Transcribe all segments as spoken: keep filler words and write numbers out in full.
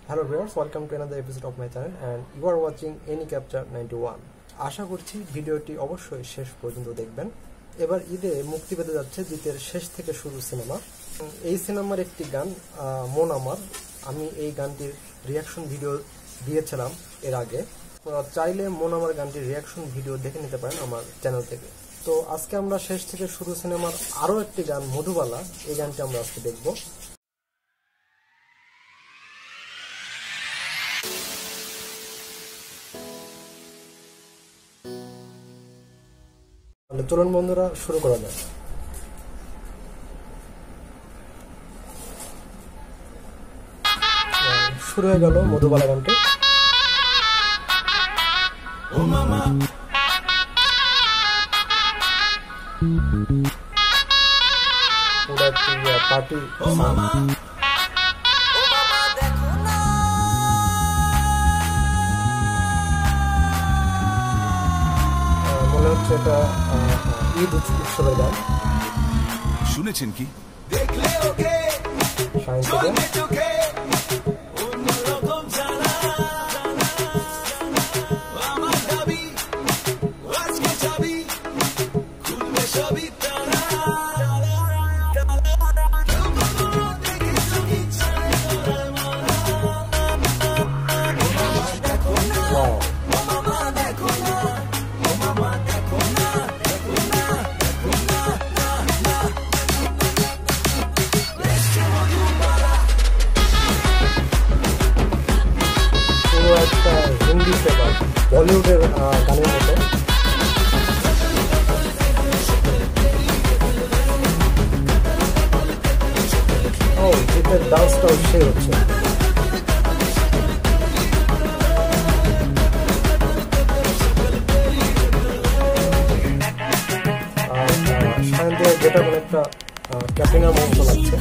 Hello viewers, welcome to another episode of my channel and you are watching Any Capture ninety-one. আশা করছি ভিডিওটি অবশ্যই শেষ পর্যন্ত দেখবেন। এবার ঈদে মুক্তি পেতে যাচ্ছে জিতের শেষ থেকে শুরু সিনেমা। এই সিনেমার একটি গান মন আমার, আমি এই গানটির রিঅ্যাকশন ভিডিও দিয়েছিলাম এর আগে। চাইলে মন আমার গানটির রিঅ্যাকশন ভিডিও দেখে নিতে পারেন আমার চ্যানেল থেকে। তো আজকে আমরা শেষ থেকে শুরু সিনেমার আরো একটি গান মধুবালা, এই গানটি আমরা আজকে দেখব। চলুন বন্ধুরা শুরু করা যাক। শুরু হয়ে গেল মধুবালা গানটি। ও মামা পুরো পার্টি ও মামা ও মামা দেখো না মনে হচ্ছে এটা ঈদ উৎসবের গান। শুনেছেন কি? দেখলে ওকে সায়ন্তিকা একটা হিন্দি ফ্লেভার, বলিউডের গানের মতো। ও জিতের ডান্সটাও সে হচ্ছে। আর সায়ন্তিকা যেটা মানে একটা ক্যাপ্টেনের মতো লাগছে।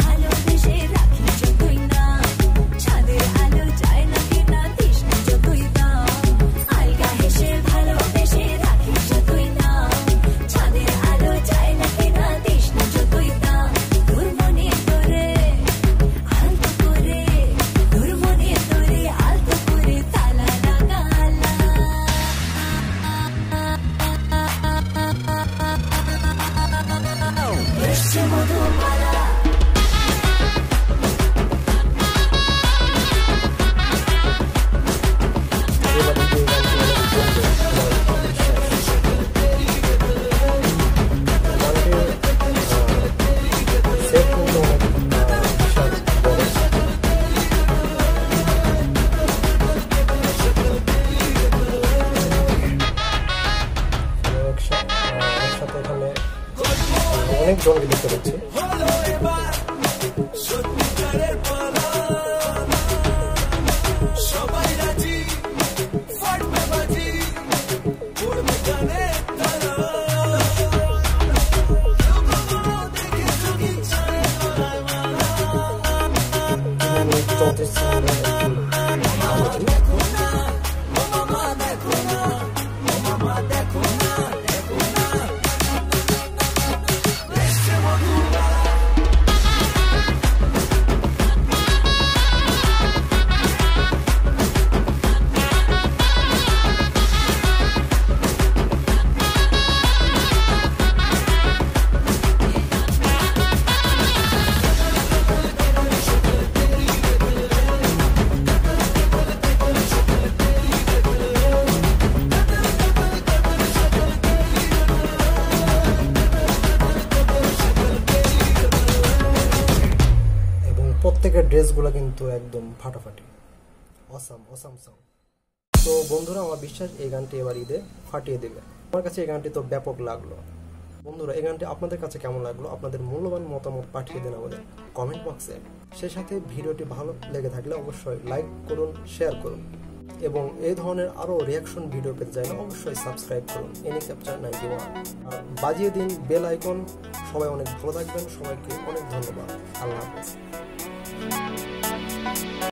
অনেক জনকে দেখতে পাচ্ছি। প্রত্যেকের ড্রেসগুলো কিন্তু একদম ফাটাফাটি, অসাম অসাম সং। তো বন্ধুরা, আমার বিশ্বাস এই গানটি এবার ঈদে ফাটিয়ে দেবে। আমার কাছে এই গানটি তো ব্যাপক লাগলো। বন্ধুরা, এই গানটি আপনাদের কাছে কেমন লাগলো? আপনাদের মূল্যবান মতামত পাঠিয়ে দেন আমাদের কমেন্ট বক্সে। সেই সাথে ভিডিওটি ভালো লেগে থাকলে অবশ্যই লাইক করুন, শেয়ার করুন এবং এই ধরনের আরও রিয়াকশন ভিডিও পেতে চাইলে অবশ্যই সাবস্ক্রাইব করুন এনি ক্যাপচার নাইনটি ওয়ান। আর বাজিয়ে দিন বেল আইকন। সবাই অনেক ভালো থাকবেন, সবাইকে অনেক ধন্যবাদ। আল্লাহ হাফেজ।